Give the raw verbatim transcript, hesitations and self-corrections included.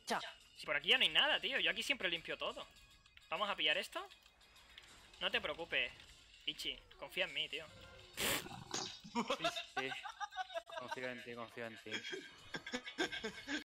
Cha. Si por aquí ya no hay nada, tío. Yo aquí siempre limpio todo. ¿Vamos a pillar esto? No te preocupes, Ichi. Confía en mí, tío. Sí, sí. Confío en ti, confío en ti.